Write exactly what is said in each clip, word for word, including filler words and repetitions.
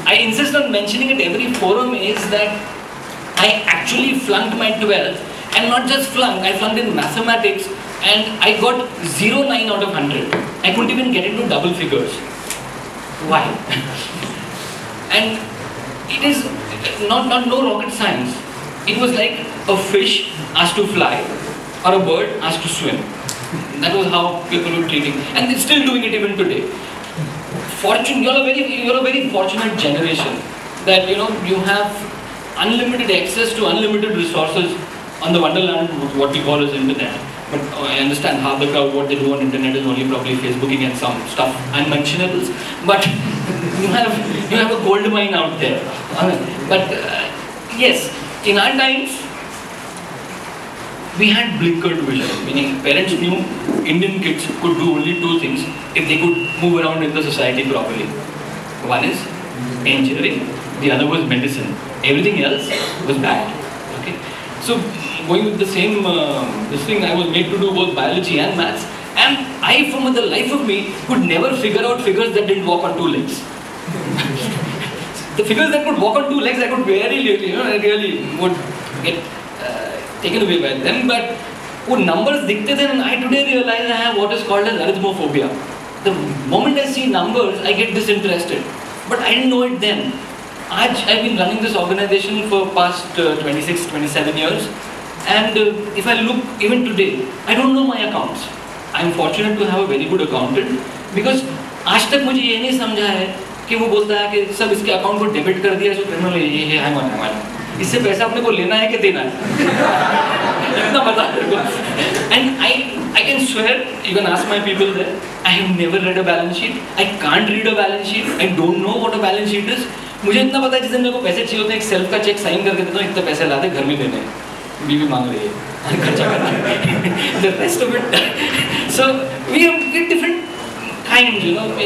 I insist on mentioning it every forum is that I actually flunked my twelfth, and not just flunked, I flunked in mathematics and I got zero point nine out of one hundred. I couldn't even get into double figures. Why? And it is not, not no rocket science. It was like a fish asked to fly or a bird asked to swim. That was how people were treating, and they're still doing it even today. Fortune, you're a very, you're a very fortunate generation that you know you have unlimited access to unlimited resources on the wonderland, what we call as internet. But uh, I understand half the crowd, what they do on internet is only probably Facebooking and some stuff unmentionables. But you have you have a gold mine out there. But uh, yes, in our times, we had blinkered vision, meaning parents knew Indian kids could do only two things if they could move around in the society properly. One is engineering, the other was medicine. Everything else was bad. Okay, so going with the same uh, this thing, I was made to do both biology and maths, and I, from the life of me, could never figure out figures that didn't walk on two legs. The figures that could walk on two legs, I could very really, you know, I really would get taken away by them, but when numbers dikhte the, and I today realize I have what is called as arithmophobia. The moment I see numbers, I get disinterested. But I didn't know it then. Aaj, I've been running this organization for past uh, twenty-six, twenty-seven years, and uh, if I look even today, I don't know my accounts. I'm fortunate to have a very good accountant because आज तक मुझे ये नहीं समझा है कि वो बोलता है कि सब इसके अकाउंट को डेबिट कर दिया, so criminal ये ये है हमारा हमारा इससे पैसा अपने को लेना है कि देना है इतना पता है and I I can swear, you can ask my people there, I have never read a balance sheet, I can't read a balance sheet, I don't know what a balance sheet is. मुझे इतना पता है जिस दिन मेरे को पैसे चाहिए होते हैं, एक सेल्फ का चेक साइन करके देता हूँ, इतने पैसे लाते घर में देने हैं, बीवी मांग रही है खर्चा करना है the rest of it. So we have different kinds, you know.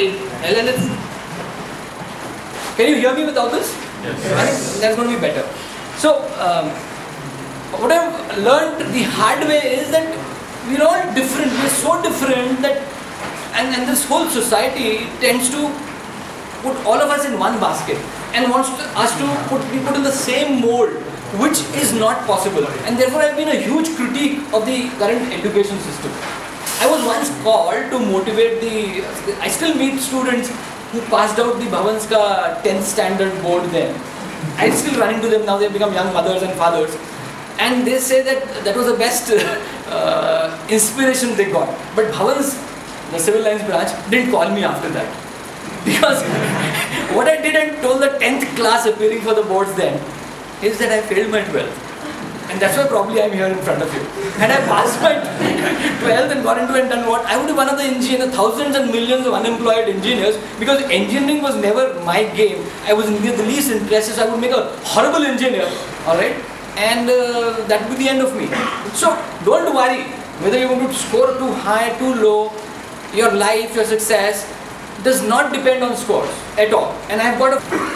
Can you hear me without this? Yes. I think that's going to be better. So, um, what I've learned the hard way is that we're all different, we're so different that, and, and this whole society tends to put all of us in one basket and wants to, us to put, be put in the same mold, which is not possible. And therefore I've been a huge critique of the current education system. I was once called to motivate the, I still meet students who passed out the Bhavan's ka tenth standard board there. I still run into them now, they've become young mothers and fathers. And they say that that was the best uh, inspiration they got. But Bhavan's, the civil lines branch, didn't call me after that. Because what I did and told the tenth class appearing for the boards then, is that I failed my twelfth. And that's why probably I'm here in front of you. Had I passed my twelfth and got into it and done what, I would be one of the engineers, thousands and millions of unemployed engineers, because engineering was never my game. I was the least interested, so I would make a horrible engineer, alright? And uh, that would be the end of me. So don't worry whether you're going to score too high, too low. Your life, your success does not depend on scores at all. And I've got a...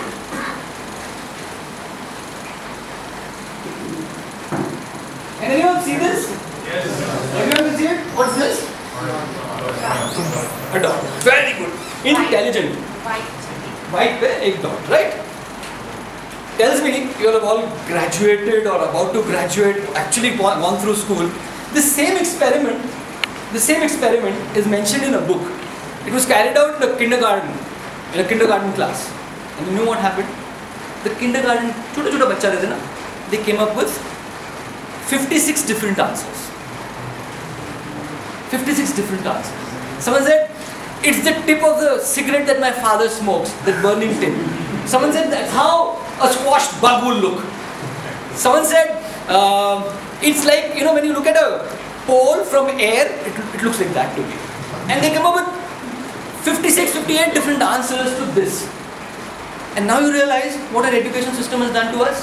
Can anyone see this? Yes. Everyone can see it? What's this? A dot. Very good. Intelligent. White. White पे एक dot, right? Tells me you have all graduated or about to graduate, actually gone through school. The same experiment, the same experiment is mentioned in a book. It was carried out in a kindergarten, in a kindergarten class. And you know what happened? The kindergarten, छोटा छोटा बच्चा रहते ना, they came up with fifty-six different answers. fifty-six different answers. Someone said, it's the tip of the cigarette that my father smokes, that burning tip. Someone said, that's how a squashed bug will look. Someone said, uh, it's like, you know, when you look at a pole from air, it, it looks like that to me. And they come up with fifty-six, fifty-eight different answers to this. And now you realize what our education system has done to us?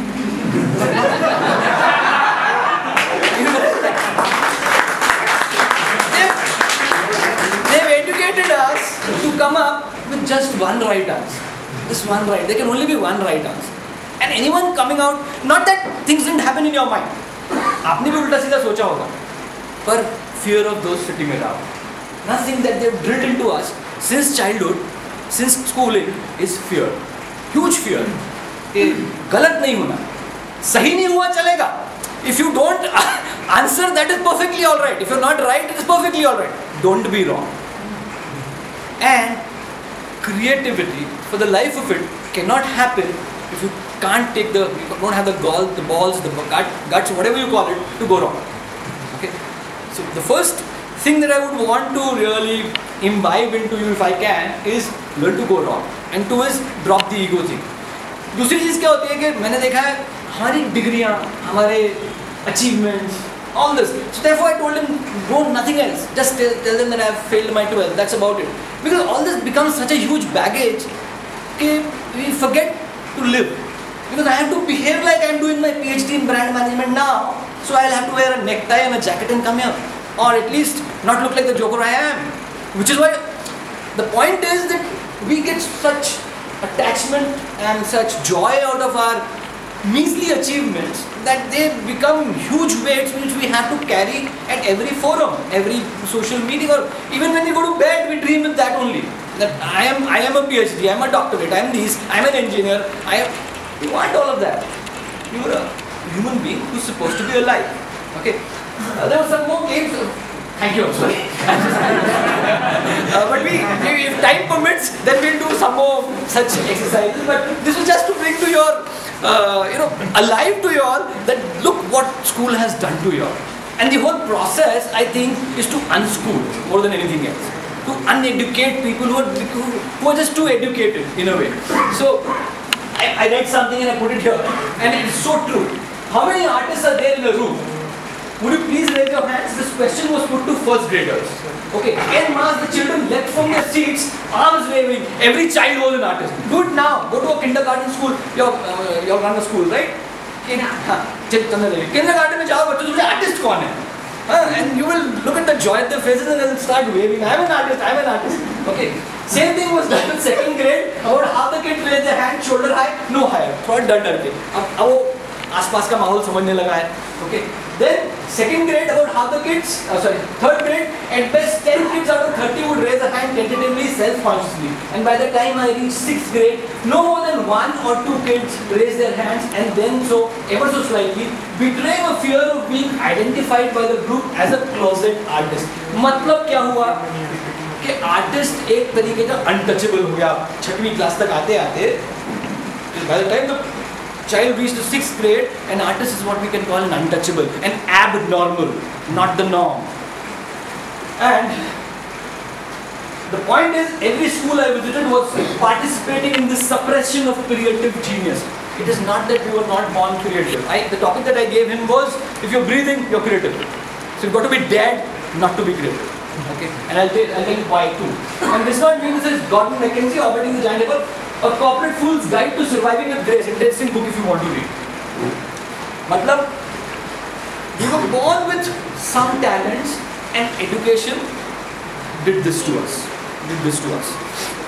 They've educated us to come up with just one right answer. Just one right. There can only be one right answer. And anyone coming out, not that things didn't happen in your mind. आपने भी उल्टा सीधा सोचा होगा. But fear of those sitting around. Nothing that they've drilled into us since childhood, since schooling, is fear. Huge fear कि गलत नहीं होना, सही नहीं हुआ चलेगा. If you don't answer, that is perfectly all right. If you're not right, it is perfectly all right. Don't be wrong. And creativity, for the life of it, cannot happen if you can't take the, you don't have the gall, the balls, the gut, guts, whatever you call it, to go wrong. Okay. So the first thing that I would want to really imbibe into you, if I can, is learn to go wrong. And two is drop the ego thing. दूसरी चीज़ क्या होती है कि मैंने देखा है हमारी डिग्रियाँ, हमारे achievements, all this. So therefore I told him, do nothing else. Just tell, tell them that I have failed my twelfth. That's about it. Because all this becomes such a huge baggage that we forget to live. Because I have to behave like I am doing my PhD in brand management now. So I'll have to wear a necktie and a jacket and come here. Or at least not look like the joker I am. Which is why the point is that we get such attachment and such joy out of our measly achievements that they become huge weights which we have to carry at every forum, every social meeting, or even when we go to bed, we dream with that only. That I am, I am a PhD, I am a doctorate, I am this, I am an engineer. I am. You want all of that? You are a human being who is supposed to be alive. Okay. Uh, there were some more games. Thank you. I'm sorry. uh, but we, if time permits, then we'll do some more such exercises. But this was just to bring to your, uh, you know, alive to you all that look what school has done to you all. And the whole process, I think, is to unschool more than anything else. To uneducate people who are, who are just too educated in a way. So, I, I read something and I put it here. And it's so true. How many artists are there in a room? Would you please raise your hands? This question was put to first graders. Okay, en masse the children leapt from their seats, arms waving. Every child was an artist. Do it now. Go to a kindergarten school. You're, uh, you're run a school, right? Kindergarten में जाओ बच्चों से artist कौन है? And you will look at the joy at their faces and they'll start waving. I'm an artist. I'm an artist. Okay. Same thing was done in second grade. About half the kids raised their hand, shoulder high, no higher. थोड़ा डर डर के. अब अब वो आसपास का माहौल समझने लगा है. Okay. Then second grade, about half the kids, uh, sorry, third grade, at best ten kids out of thirty would raise a hand tentatively, self-consciously. And by the time I reached sixth grade, no more than one or two kids raised their hands, and then so, ever so slightly, betraying a fear of being identified by the group as a closet artist. मतलब क्या हुआ? कि artist एक तरीके का untouchable हो गया. छठवीं क्लास तक आते आते, by the time the child reached the sixth grade, an artist is what we can call an untouchable, an abnormal, not the norm. And the point is, every school I visited was participating in this suppression of creative genius. It is not that we were not born creative. I, the topic that I gave him was, if you're breathing, you're creative. So you've got to be dead not to be creative. Okay, and I'll tell, I'll tell you why too. And this not means this is Gordon Mackenzie orbiting the giant apple. A Corporate Fool's Guide to Surviving with Grace. Interesting book if you want to read. Matlab, we were born with some talents and education did this to us. Did this to us.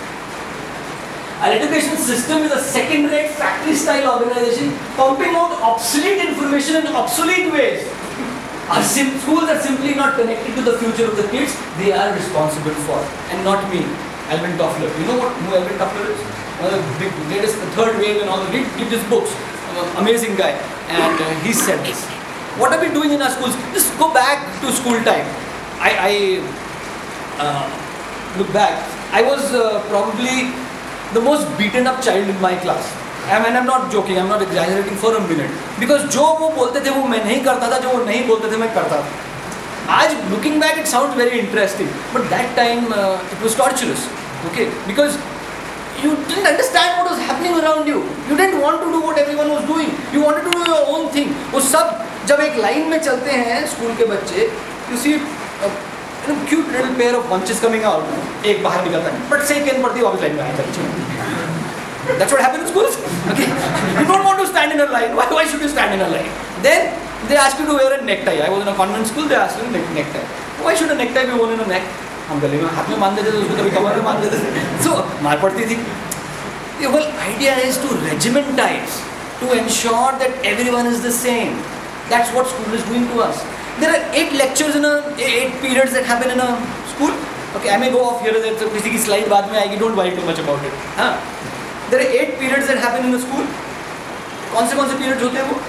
Our education system is a second-rate factory-style organization pumping out obsolete information in obsolete ways. Our sim schools are simply not connected to the future of the kids they are responsible for, and not me, Alvin Toffler. You know what who Alvin Toffler is? One of the big, latest, the third wave and all. Read, read his books. Uh, amazing guy, and uh, he said this. What are we doing in our schools? Just go back to school time. I, I uh, look back. I was uh, probably the most beaten up child in my class. I mean, I'm not joking, I'm not exaggerating for a minute. Because जो वो बोलते थे वो मैं नहीं करता था, जो वो नहीं बोलते थे मैं करता था. आज looking back, it sounds very interesting, but that time uh, it was torturous. Okay, because you didn't understand what was happening around you. You didn't want to do what everyone was doing. You wanted to do your own thing. वो सब जब एक line में चलते हैं school के बच्चे, you see a you know, cute little pair of bunches coming out. एक बाहर निकलता है, but say can पड़ती वापस लाइन में आता. That's what happens in schools. Okay, you don't want to stand in a line. Why? Why should you stand in a line? Then they ask you to wear a necktie. I was in a convent school. They asked you to wear a necktie. Why should a necktie be worn in a neck? हम गले में हाथ में बांध देते थे, उसको कभी कमर में बांध देते थे. So मार पड़ती थी. The whole idea is to regimentize, to ensure that everyone is the same. That's what school is doing to us. There are eight lectures in a eight periods that happen in a school. Okay, I may go off here. So किसी की slide बाद में आएगी. Don't worry too much about it. हाँ. There are eight periods that happen in the school. कौन से कौन से पीरियड्स होते हैं वो?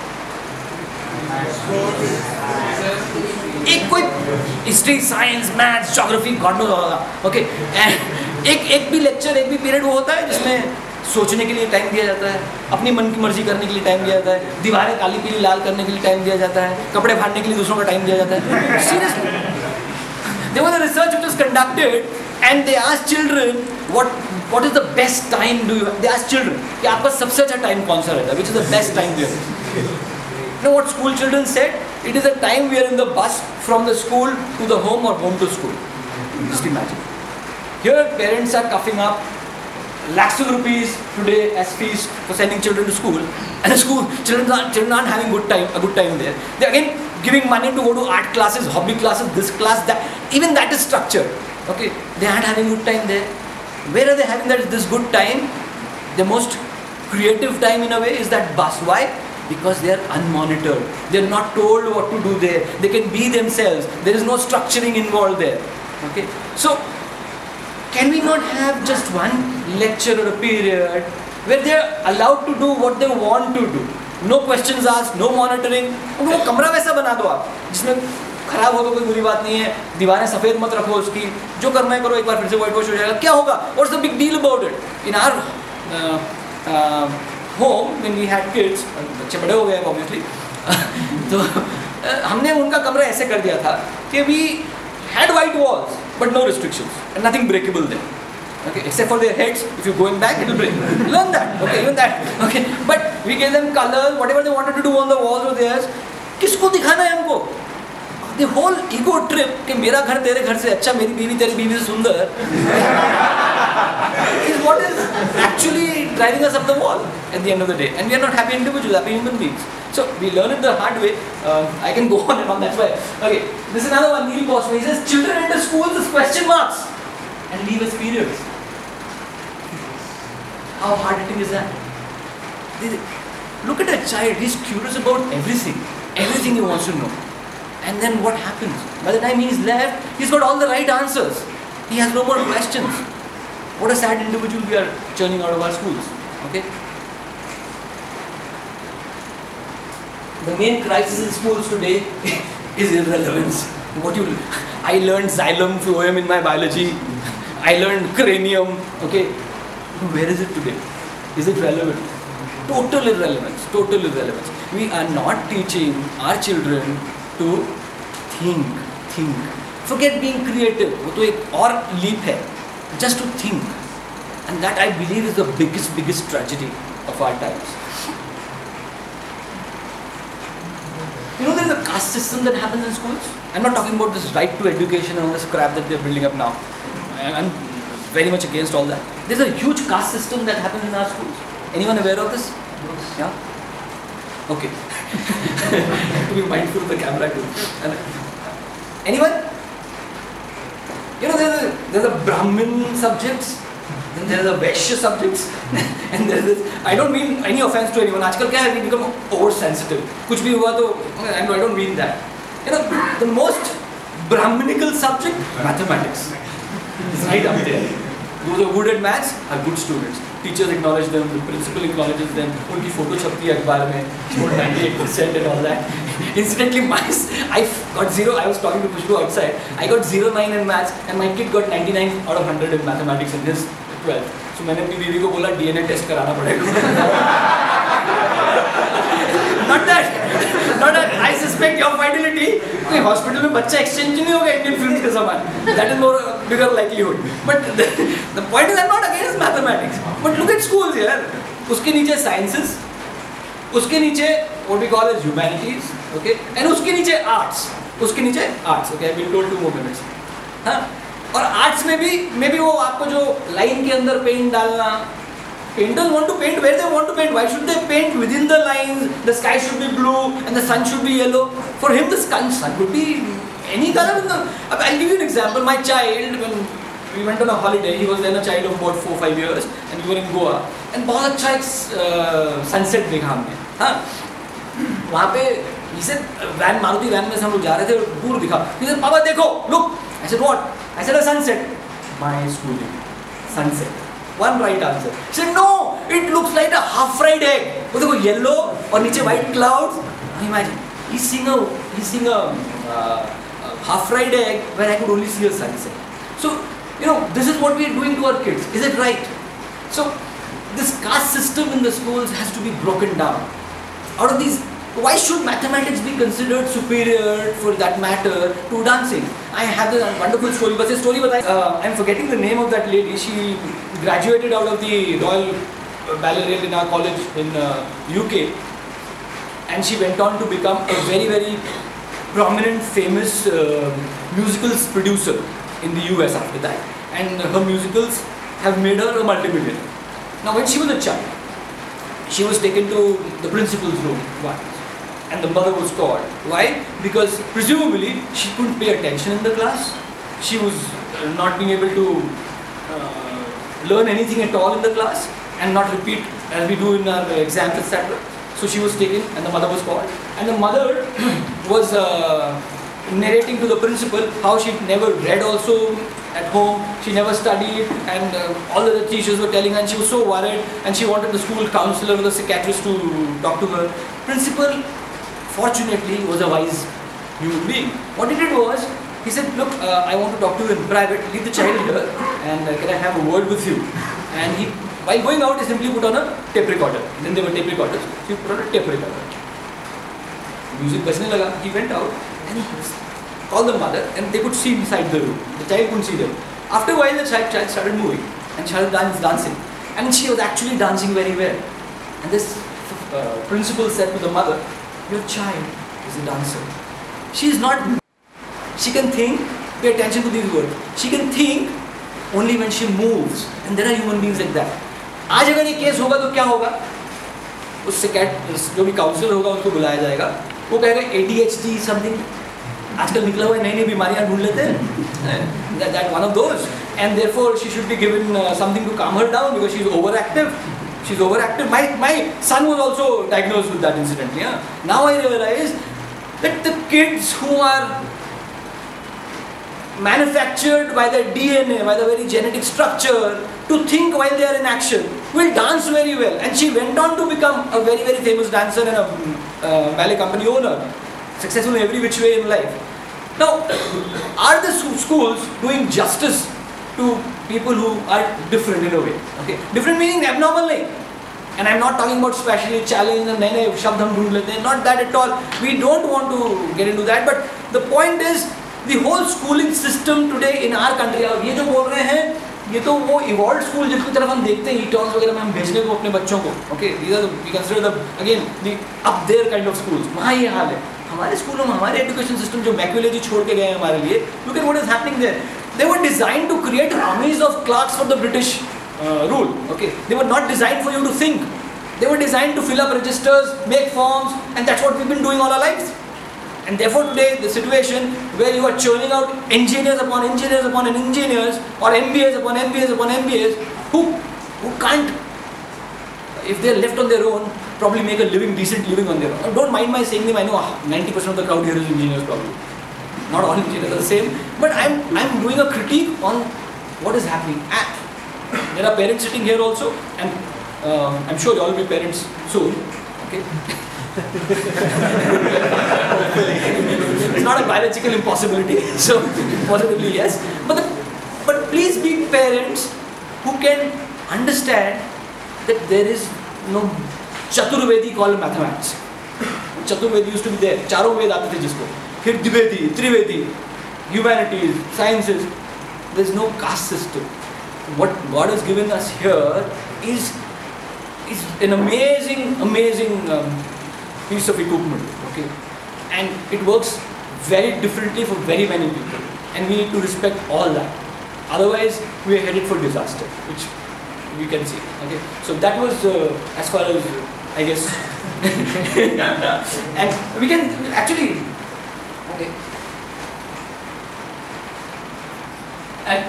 एक कोई history, science, maths, geography, God knows होगा. ओके, एंड एक एक भी लेक्चर, एक भी पीरियड वो होता है जिसमें सोचने के लिए टाइम दिया जाता है, अपनी मन की मर्जी करने के लिए टाइम दिया जाता है, दीवारें काली पीली लाल करने के लिए टाइम दिया जाता है, कपड़े फाड़ने के लिए दूसरों का टाइम दिया जाता है. Seriously, there was a research which was conducted and they asked children what what is the best time do you have? They asked children कि आपका सबसे अच्छा टाइम कौन सा रहता है, which is the best time there. You know what school children said? It is a time we are in the bus from the school to the home or home to school. Just imagine. Here parents are coughing up lakhs of rupees today as fees for sending children to school, and the school children aren't, children aren't having good time, a good time there. They are again giving money to go to art classes, hobby classes, this class, that. Even that is structured. Okay, they aren't having good time there. Where are they having that this good time? The most creative time in a way is that bus. Why? Because they are unmonitored. They are not told what to do there. They can be themselves. There is no structuring involved there. Okay, so can we not have just one lecture or a period where they are allowed to do what they want to do? No questions asked, no monitoring. उनको कमरा वैसा बना दो आप जिसमें खराब हो तो कोई बुरी बात नहीं है, दीवारें सफ़ेद मत रखो उसकी, जो करना है करो, एक बार फिर से वाइट वॉश हो जाएगा, क्या होगा? What's the big deal about it? In our uh, uh, home when we had kids, बच्चे बड़े हो गए obviously, तो uh, हमने उनका कमरा ऐसे कर दिया था कि we had white walls but no restrictions and nothing breakable there. Okay, except for their heads, if you going back, it will break. Learn that. Okay, even that. Okay, but we gave them colors, whatever they wanted to do on the walls or theirs. किसको दिखाना है हमको? The whole ego trip कि मेरा घर तेरे घर से अच्छा, मेरी बीवी तेरी बीवी से सुंदर, is what is actually driving us up the wall at the end of the day. And we are not happy individuals, happy human beings. So we learn it the hard way. Uh, I can go on and on. That's why. Okay, this is another one. Neil Boswell. He says children enter schools as question marks and leave as periods. How hard-hitting is that? Look at a child, he's curious about everything. Everything he wants to know. And then what happens? By the time he's left, he's got all the right answers. He has no more questions. What a sad individual we are churning out of our schools. Okay? The main crisis in schools today is irrelevance. What you, I learned xylem, phloem in my biology. I learned cranium. Okay? Where is it today? Is it relevant? Total irrelevance. Total irrelevance. We are not teaching our children to think. Think. Forget being creative. वो तो एक और leap है. Just to think. And that I believe is the biggest, biggest tragedy of our times. You know there is a caste system that happens in schools. I'm not talking about this right to education and all this crap that they're building up now. I'm very much against all that. There's a huge caste system that happens in our schools. Anyone aware of this? Yeah? Okay. To be mindful of the camera too. Anyone? You know, there's a, there's a Brahmin subjects, then there's a Vaishya subjects, and there's this, I don't mean any offense to anyone. आजकल क्या है, we become oversensitive. कुछ भी हुआ तो, I don't mean that. You know, the most Brahminical subject, mathematics. It's right up there. Those who are good at maths are good students. Teachers acknowledge them, the principal acknowledges them. उनकी photo छपती है अखबार में, scored ninety-eight percent and all that. Incidentally, my I got zero. I was talking to Pushpu outside. I got zero nine in maths, and my kid got ninety-nine out of hundred in mathematics in his twelfth. So मैंने अपनी दीदी को बोला D N A test कराना पड़ेगा. Not that, not that. I suspect your fidelity. कोई hospital में बच्चा exchange नहीं होगा Indian film के समान. That is more bigger likelihood. But the, the point is, I'm not against mathematics. But look at schools here. उसके नीचे sciences, उसके नीचे what we call as humanities, okay, and उसके नीचे arts, उसके नीचे arts, okay. I've been told two more minutes. हाँ, और arts में भी maybe वो आपको जो line के अंदर paint डालना. Painters want to paint where they want to paint. Why should they paint within the lines? The sky should be blue and the sun should be yellow. For him, the sun could be any color. In the, I'll give you an example. My child, when we went on a holiday, he was then a child of about four five years, and we were in Goa. And बहुत अच्छा एक sunset देखा हमने. हाँ, वहाँ पे he said van Maruti van में से हम लोग जा रहे थे, दूर दिखा. He said, "पापा देखो, look." I said, "What?" I said, "A sunset." My schooling, sunset. one right answer. He said, no, it looks like a half-fried egg. वो देखो yellow और नीचे white clouds. Imagine, he's seeing a, he's seeing a, uh, a half-fried egg where I could only see a sunset. So, you know, this is what we are doing to our kids. Is it right? So, this caste system in the schools has to be broken down. Out of these, why should mathematics be considered superior, for that matter, to dancing? I have this wonderful story. But the story was, uh, I'm forgetting the name of that lady. She graduated out of the Royal Ballerina College in uh, U K, and she went on to become a very, very prominent, famous uh, musicals producer in the U S after that. And her musicals have made her a multi-millionaire. Now, when she was a child, she was taken to the principal's room once, and the mother was called. Why? Because presumably she couldn't pay attention in the class. She was uh, not being able to uh, learn anything at all in the class and not repeat as we do in our exams, et cetera. So she was taken, and the mother was called. And the mother was uh, narrating to the principal how she never read also at home, she never studied, and uh, all the teachers were telling her, and she was so worried, and she wanted the school counselor or the psychiatrist to talk to her. Principal, fortunately, was a wise human being. What he did was, he said, look, uh, I want to talk to you in private, leave the child here, and uh, can I have a word with you? And he, while going out, he simply put on a tape recorder. Then there were tape recorders, he put on a tape recorder. Music bajne laga, he went out, and he called the mother, and they could see inside the room. The child couldn't see them. After a while, the child, child started moving, and child was dancing, and she was actually dancing very well. And this uh, principal said to the mother, your child is a dancer. She is not, she can think, pay attention to these words, she can think only when she moves, and there are human beings like that. आज अगर ये case होगा तो क्या होगा? उससे cat जो भी काउंसलर होगा उनको बुलाया जाएगा, वो कहेगा A D H D something. आजकल निकला हुआ नई नई बीमारियां ढूंढ लेते हैं, that, that one of those, and therefore she should be given uh, something to calm her down because she is overactive. She's overactive. My my son was also diagnosed with that incidentally. Yeah? Now I realize that the kids who are manufactured by their D N A, by the very genetic structure, to think while they are in action, will dance very well. And she went on to become a very very famous dancer and a uh, ballet company owner, successful in every which way in life. Now, are the schools doing justice to people who are different in a way? Okay, different meaning abnormal nahi. And I'm not talking about specially challenge and nai nai shabd hum dhoond lete hain, not that at all. We don't want to get into that, but the point is the whole schooling system today in our country. अब ये जो बोल रहे हैं, ये तो वो evolved school जिसकी तरफ हम देखते हैं, e-tons वगैरह में हम भेजने को अपने बच्चों को, okay, these are the, we consider the again the up there kind of schools. वहाँ ये हाल है. हमारे स्कूलों में हमारे एजुकेशन सिस्टम जो मैक्यूलेजी छोड़ के गए हैं हमारे लिए, look at what is happening there. They were designed to create armies of clerks for the British uh, rule. Okay, they were not designed for you to think. They were designed to fill up registers, make forms, and that's what we've been doing all our lives. And therefore today, the situation where you are churning out engineers upon engineers upon engineers, or M B As upon M B As upon M B As, who, who can't, if they're left on their own, probably make a living, decent living on their own. Don't mind my saying them, I know ninety percent of the crowd here is engineers probably. Not all engineers are the same, but I'm, I'm doing a critique on what is happening. And there are parents sitting here also, and uh, I'm sure you all will be parents soon. Okay. It's not a biological impossibility, so positively yes. But the, but please be parents who can understand that there is no Chaturvedi called mathematics. Chaturvedi used to be there. चारों वेद आते थे जिसको. फिर Dwivedi, Trivedi, humanities, sciences. There is no caste system. What God has given us here is is an amazing, amazing um, piece of equipment. Okay, and it works very differently for very many people, and we need to respect all that. Otherwise, we are headed for disaster, which we can see. Okay, so that was uh, as far as uh, I guess, and we can actually. Okay. And,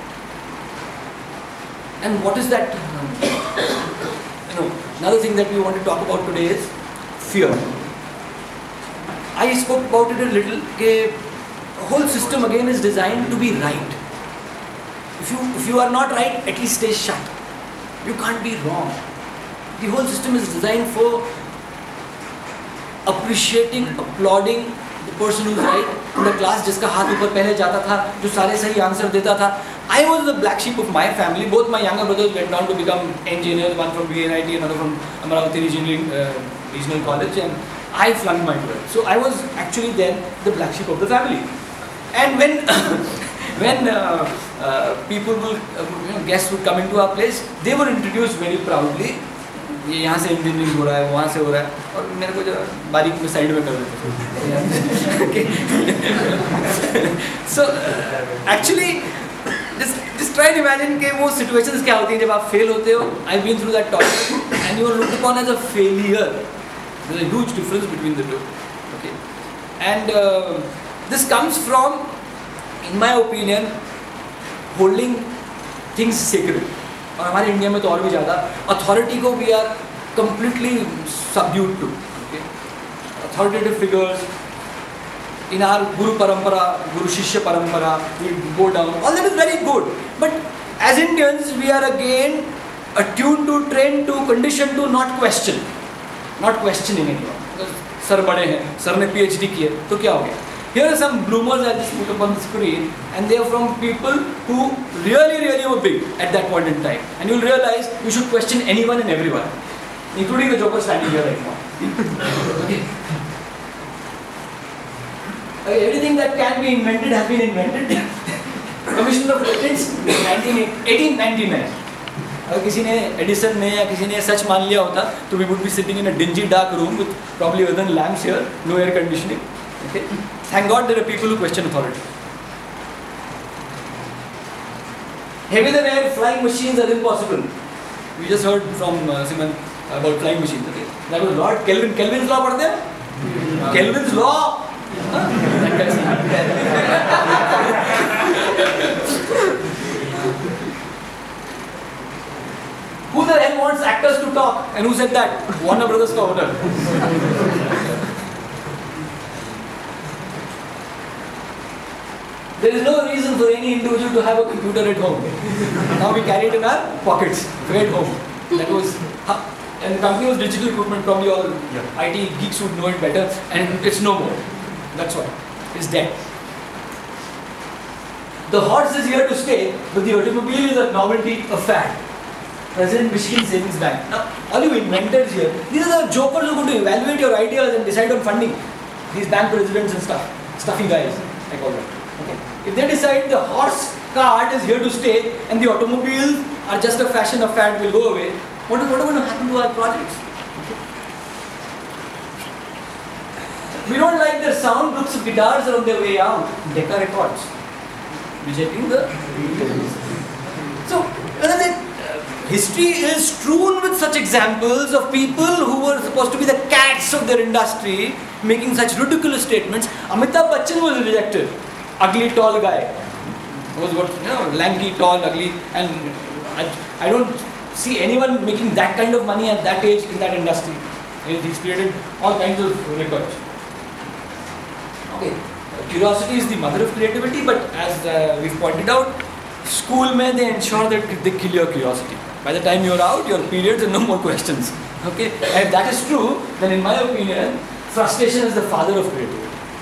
and what is that? Um, you know, another thing that we want to talk about today is fear. I spoke about it a little. The whole system again is designed to be right. If you if you are not right, at least stay shut. You can't be wrong. The whole system is designed for appreciating, applauding the person who's right in the class, जिसका हाथ ऊपर पहले जाता था, जो सारे सही answer देता था. I was the black sheep of my family. Both my younger brothers went on to become engineers, one from B N I T, another from Amaravati Engineering uh, Regional College, and I flung my twelfth. So I was actually then the black sheep of the family. And when when uh, uh, people will, uh, you know, guests would come into our place, they were introduced very proudly. ये यहाँ से engineering हो रहा है, वहाँ से हो रहा है, और मेरे को जो बारीक में साइड में कर देते थे. So actually, just just try and imagine कि वो situations क्या होती हैं जब आप fail होते हो. I've been through that torture, and you are looked upon as a failure. There's a huge difference between the two. Okay, and uh, this comes from, in my opinion, holding things sacred. और हमारे India में तो और भी ज़्यादा authority को we are completely subdued to. Okay? Authoritative figures in our Guru Parampara, Guru Shishya Parampara, we go down. All that is very good. But as Indians, we are again attuned to, trained to, conditioned to not question. Not questioning anyone. Sir बड़े हैं, sir ने PhD की है, तो क्या हो गया? Here are some bloomers I just put up on the screen, and they are from people who really, really were big at that point in time. And you'll realize you should question anyone and everyone, including the joker standing here right now. Okay. Okay, everything that can be invented has been invented. Commissioner of Patents, eighteen ninety-nine. अगर किसी ने Edison ने या किसी ने सच मान लिया होता, तो we would be sitting in a dingy dark room with probably other than lamps here, no air conditioning. Okay. Thank God there are people who question authority. Heavier than air flying machines are impossible. We just heard from uh, Simon about flying machines. Okay. That was Lord Kelvin. Kelvin's law पढ़ते हैं? Kelvin's law. Who the hell wants actors to talk? And who said that? Warner Brothers का owner. There is no reason for any individual to have a computer at home. Now we carry it in our pockets, right home. That was, and the company was digital equipment. Probably all yeah. I T geeks would know it better, and it's no more. That's why it's dead. The horse is here to stay, but the automobile is a novelty, a fad. President Michigan Savings Bank. Now, all you inventors here, these are the jokers who are going to evaluate your ideas and decide on funding. These bank presidents and stuff, stuffy guys, I call them. Okay. If they decide the horse cart is here to stay and the automobiles are just a fashion, a fad, will go away, what is, what is going to happen to our projects? Okay. We don't like their sound, groups of guitars are on their way out. Decca Records. Rejecting the... So, history is strewn with such examples of people who were supposed to be the cats of their industry making such ridiculous statements. Amitabh Bachchan was rejected. Ugly, tall guy. Was what, you know, lanky, tall, ugly, and I, I don't see anyone making that kind of money at that age in that industry. He's created all kinds of records. Okay, curiosity is the mother of creativity, but as uh, we've pointed out, school mein they ensure that they kill your curiosity. By the time you're out, your periods and no more questions. Okay, and if that is true, then in my opinion, frustration is the father of creativity.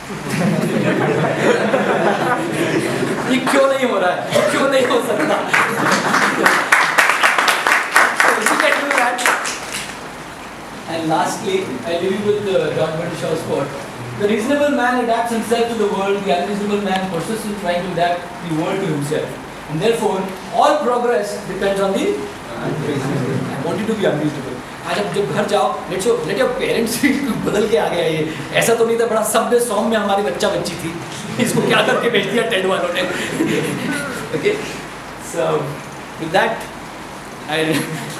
ये क्यों नहीं हो रहा है? क्यों नहीं हो सकता? So you can do that. And lastly, I leave you with uh, John Bernard Shaw's quote: "The reasonable man adapts himself to the world. The unreasonable man persists in trying to adapt the world to himself. And therefore, all progress depends on the unreasonable." I want you to be unreasonable. आज अब जब घर जाओ, let's your let your parents भी बदल के आ गया ये. ऐसा तो नहीं था बड़ा सभ्य सौम्य में हमारी बच्चा बच्ची थी. इसको क्या करके भेज दिया टेड वालों ने. Okay, so with that, I